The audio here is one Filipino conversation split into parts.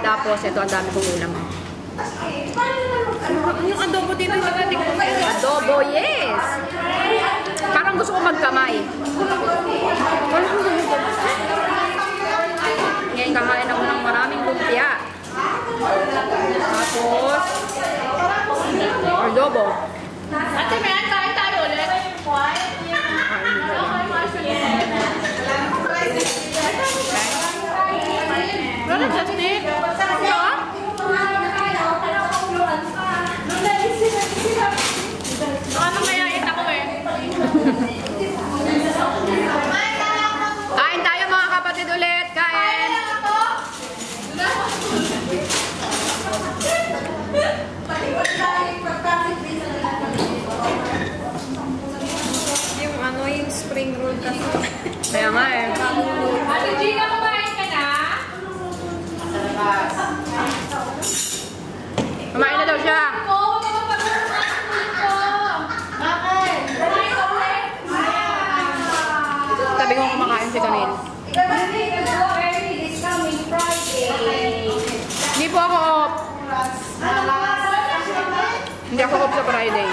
Tapos, ito ang dami kong ulam. Yung adobo dito, Adobo, yes! Parang gusto ko magkamay. Ngayon, kakain ako ng maraming lumpia. Tapos, adobo. Ate, may kain tayo ulit. Wala na, Justin. Ano kaya ita ko eh? Kain tayo mga kapatid ulit. Kain. Yung ano, yung spring roll kasi. Kaya nga eh. Ate Gina, kumain ka na? Kumain na daw siya. Sabi ko kumakain si Camille. Hindi po ako off. Hindi ako off sa Friday.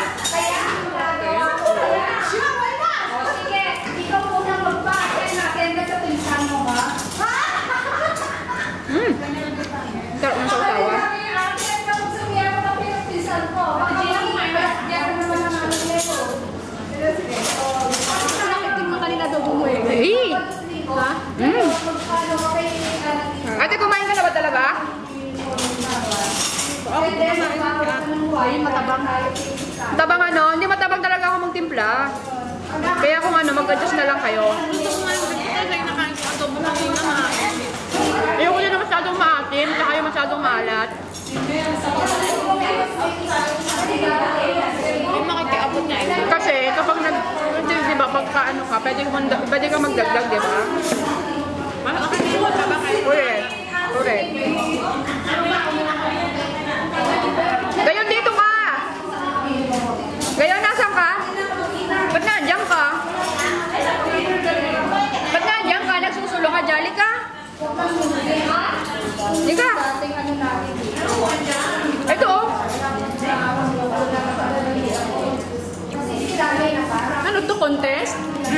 Sige, ikaw muna magpapin natin sa pinsan mo ba? Sarap ng sausawa. Eh! Ate, kumain ka na ba talaga? Matabang ano? Hindi matabang talaga ako magtimpla. Kaya kung ano, mag-adjust na lang kayo. Ayoko na masyadong maatim, tsaka yung masyadong maalat. Kasi kapag di ba, pagka ano ka, pwede ka magdagdag, di ba? Correct. Gayon dito ka! Gayon, nasan ka? Ba't nandiyan ka? Ba't nandiyan ka? Nagsusulo ka, jolly ka? Hindi ka? Ito oh. Ano to, contest?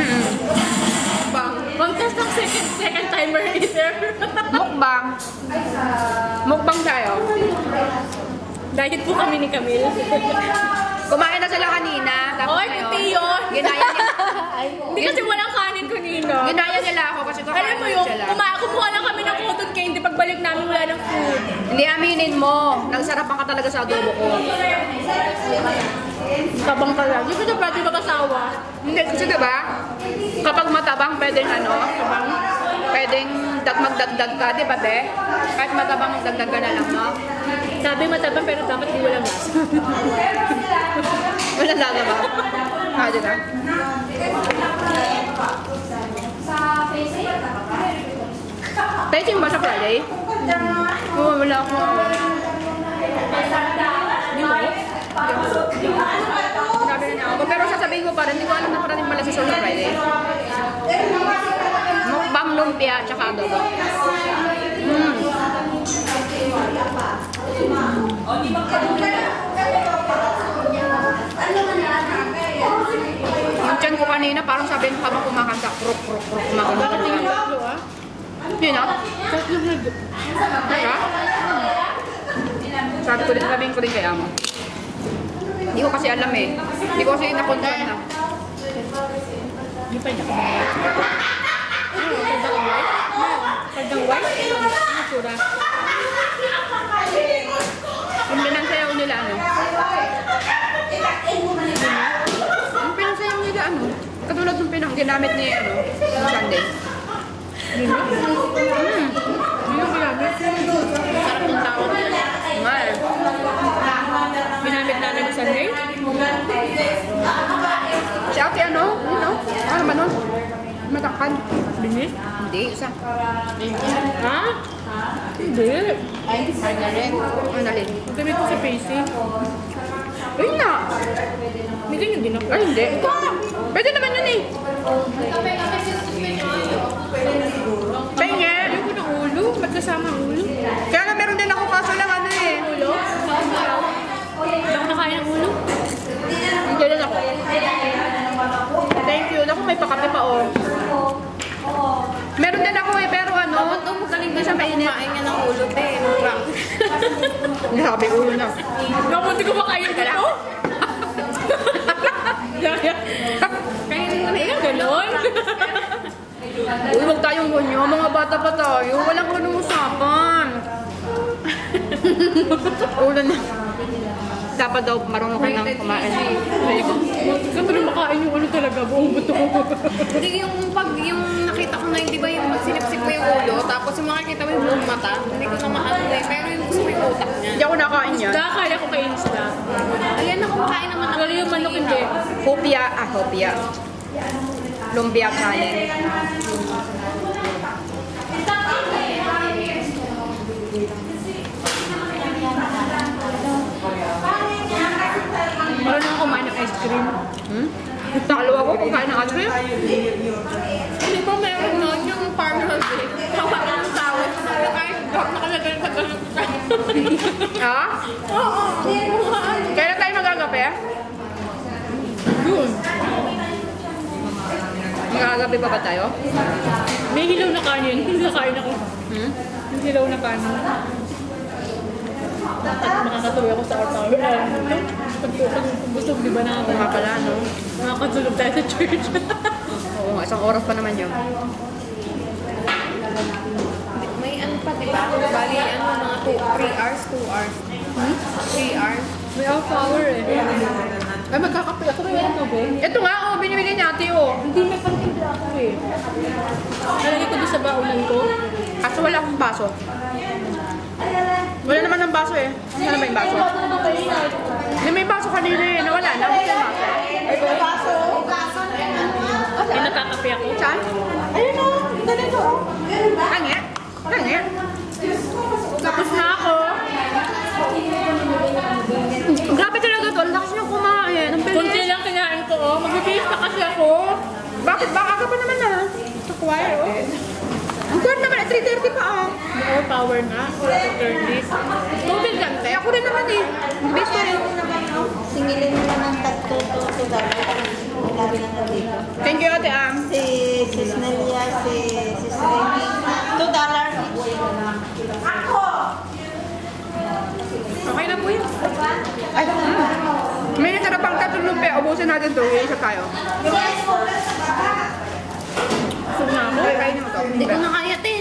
Contest ng second timer either. Mukbang. Mukbang tayo. Diet po kami ni Camille. Kumain na sila kanina. Oy, puti yun. Ginaya nila. Hindi kasi walang kanin kanina. Ginaya nila ako kasi Alam kakain mo yung, sila. kumuha lang kami ng cotton candy. Pagbalik namin wala ng food. Hindi aminin mo. Nagsarapan ka talaga sa adobo ko. Tabang ka lang. Hindi ko na pwede mag-asawa. Hindi, kasi diba? Kapag matabang, pwedeng ano? Pwedeng magdagdag ka, di ba, be? Kahit matabang, magdagdag ka na lang, no? Sabi matabang pero dapat di walang gas. Wala laga ba? Ah, di ba? Testing ba sa Friday? Oo, wala ako. Di ba? Sinabi na ako. Pero sasabihin ko pa rin, hindi ko alam na parating pala sa Friday. Mukbang lumpia, tsaka adobo. Yung tiyan ko kanina, parang sabihin habang kumakanta, krok, kumakanta. Bakit yung tatlo ah? Yun ah? Tatlo na. Kaya? Sabi ko rin, sabihin ko rin kaya mo. Hindi ko kasi alam eh. Hindi ko kasi na-confirm na. Hindi pa niya. Pagdang white? Ano sura? Yung pinansayaw nila ano? Yung pinansayaw nila ano? Katulad ng ginamit ni ano? Sunday. Hindi yung ginamit. Sarap ng tawag nila. Mal. Ginamit namin sa Sunday? Si ate ano? Ano? Ano ba nun? Matakad. Binis? Hindi, isa. Ha? Hindi. Analin. Analin. Sabi ko sa Pacey. Ayun na. Hindi yung ginagawa. Ay, hindi. Ito na. Pwede naman yun eh. Penge. Ayoko ng ulo. Ba't kasama ang ulo? Kaya nga meron din may pakape pa oh. Meron din ako eh, pero ano? Dapat daw magaling ba siya kumain niya ng ulo, te? Grabe, ulo na. Naku, hindi ko makain ka lang. Kainin mo na yan, gano'n. Uy, huwag tayong gunyo. Mga bata pa tayo. Walang ganung usapan. Ulo na. Dapat daw marunong ka nang kumain. Gusto mo na makain yung ano talaga, buong buto. Hindi yung pag yung nakita ko na hindi ba yung sinipsip ko yung ulo, tapos yung makikita mo yung buong mata, hindi ko na maano eh. Pero yung gusto mo yung utak niya. Hindi ako nakain yan. Kaya ko kainin sila. Ayan ako makain naman ako. Pero yung manok hindi. Hopia. Hopia. Lumpia challenge. Meron na ako kumain ng ice cream. Talo ako kung kain ng ice cream. Hindi ba meron nun yung farmhouse eh? Tawa ka ng tawag. Ice drop nakalagay sa ganun. Ha? Oo. Kailan tayo magagabi? Yun. Magagabi pa ba tayo? May hilaw na kanin. Hindi nakain ako. Yung hilaw na kanin. Makakatuloy ako sa Ottawa. Pag-busog, di ba na? Oo nga pala, no? Makakatulog tayo sa church. Oo, isang oras pa naman yun. May ano pa, di ba? Bali, ano, mga 3 hours, 2 hours. 3 hours. May off hour eh. Ay, magkakape ako rin ano ba? Ito nga, oh, binibigyan niya ate, oh. Hindi, may pantimpla ako eh. Nalagay ko doon sa baunan ko. Kaso wala akong baso. Wala naman ng baso eh. Saan na ba yung baso? May baso kanina eh. Nawala na. May baso. Ay, baso. Ay, nakakape ako. Saan? Ayun o, ganito. Hangi? Hangi? Tapos na ako. Grabe talaga to. Ang lakas niyo kumain. Ang Kunti bilis. lang kinain ko, oh. Mag-base na kasi ako. Bakit ba? Aga pa naman na. Sa choir, oh. Ang kuwan naman at 3:30 pa ah. More power na. 2:30. Tubig gante. Ako rin naman eh. Base ko rin. Singilin mo naman tatlo to dapat. Labi lang dito. Thank you ate Am. Si Sis Nelia, si Sis Remy. $2. Ako! Okay na po yun. Ay, may natira pang tatlong lumpia. Ubusin natin ito. Isa tayo. Busog na ako. Kainin mo to. Hindi ko na kaya, te.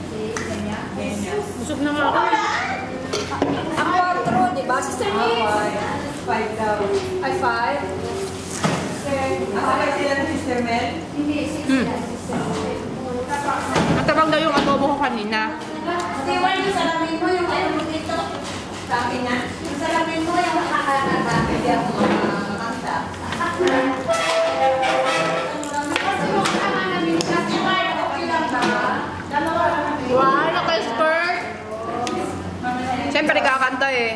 Busog na nga ako. Ang 4, di ba? Sister Nick? 5 daw. Ay, 5? Matabang daw yung adobo ko kanina. Di ba yung salamin mo, yung ano mo dito? Sabi na? Yung salamin mo, yung makakakata. Hindi ako makakanta. Wow, naka-skirt. Siyempre kakanta eh.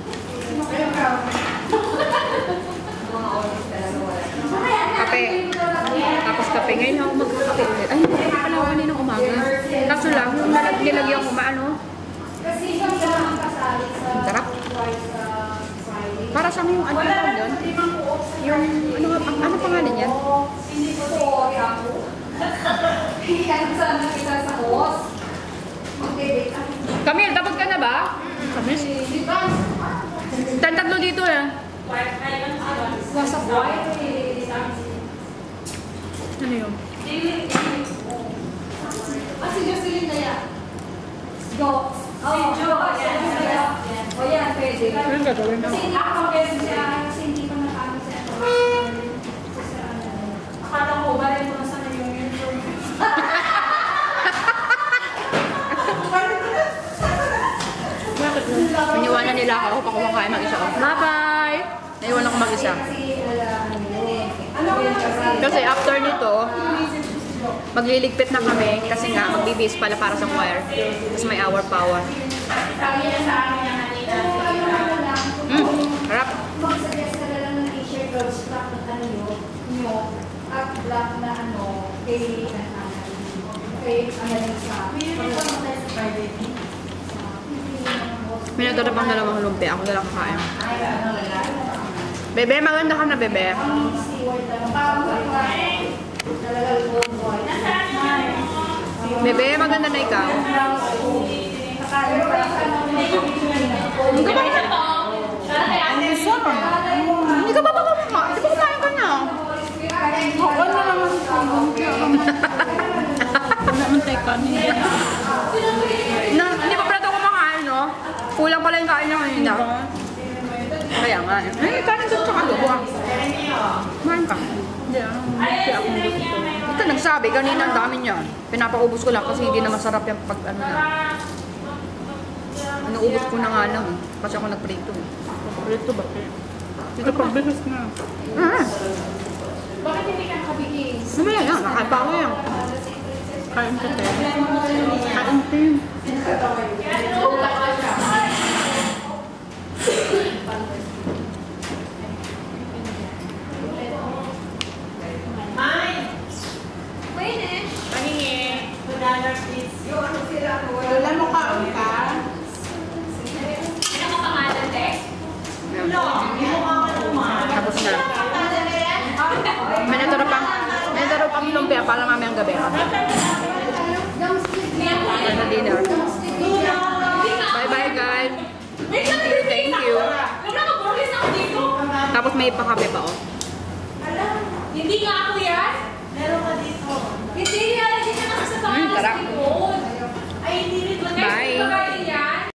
Kape. Tapos kape. Ngayon ako magkakape ulit. Ay, hindi ko pala ako kaninang umaga. Kaso lang, yung nilagyan ko maano. Sarap. Para sa yung ano tawag doon? Yung ano pangalan yan? Camille, tapos ka na ba? Kami? Tatlo dito eh. Ano yun? Si Jocelyn na yan. Go. Si Jo. O yan, pwede. Ano gagawin na? Ako kasi hindi pa nakano siya. Akala ko, balik mo na sana yung uniform. Bakit mo? Iniwanan nila ako pa kumakain mag-isa ako. Bye-bye! Naiwan ako mag-isa. Kasi after nito, magliligpit na kami kasi nga magbibis pala para sa choir. Tapos may hour power. Harap. Mag-suggest ka na lang ng t-shirt, girls, black na ano nyo, at black na ano, kay sa May natira pang dalawang lumpia. Ako na lang kakain. Bebe, maganda ka na, bebe. Bebe, maganda na ikaw. Hindi ka ba kumakain? Di ba kumain ka na? Ako na naman po. Naman tayo kanin. Hindi pa pala ito kumakain, no? Kulang pala yung kain niya kanina. Kaya nga. Ay, kanin doon sa adobo ah. Kumain ka. Hindi ako gusto. Ito nagsabi, kanina ang dami niyan. Pinapaubos ko lang kasi hindi na masarap yung pag ano na. Naubos ko na nga lang eh. Kasi ako nagprito eh. Ito ba? Ito pagbigas na. Bakit hindi ka nakabigis? Mamaya yan, nakain pa ako yan. Kain ka tayo. Kain tayo. Wala mo kaon ka? Tapos na. May naturo pang lumpia para mamayang gabi. Para sa dinner. Bye-bye guys. Thank you. Tapos may pakape pa oh. Hindi nga ako yan. Meron ka dito. Hindi yan. Hindi ka nasa sa Tara.